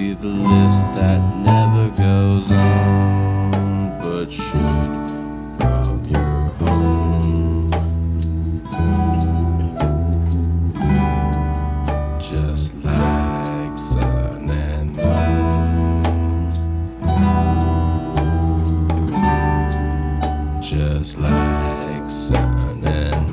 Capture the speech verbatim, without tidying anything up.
see the list that never goes on, but should from your home. Just like sun and moon, just like sun and moon.